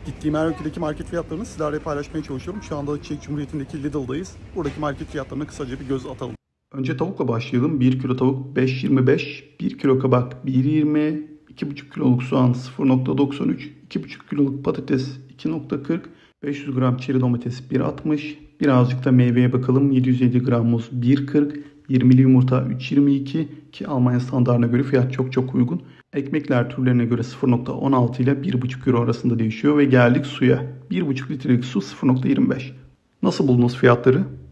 Gittiğim her ülkedeki market fiyatlarını sizlerle paylaşmaya çalışıyorum. Şu anda Çek Cumhuriyeti'ndeki Lidl'dayız. Buradaki market fiyatlarına kısaca bir göz atalım. Önce tavukla başlayalım. 1 kilo tavuk 5.25, 1 kilo kabak 1.20, 2,5 kiloluk soğan 0.93, 2,5 kiloluk patates 2.40, 500 gram çeri domates 1.60, birazcık da meyveye bakalım. 750 gram muz 1.40, 20'li yumurta 3.22 ki Almanya standartına göre fiyat çok uygun. Ekmekler türlerine göre 0.16 ile 1,5 euro arasında değişiyor ve geldik suya. 1,5 litrelik su 0.25. Nasıl buldunuz fiyatları?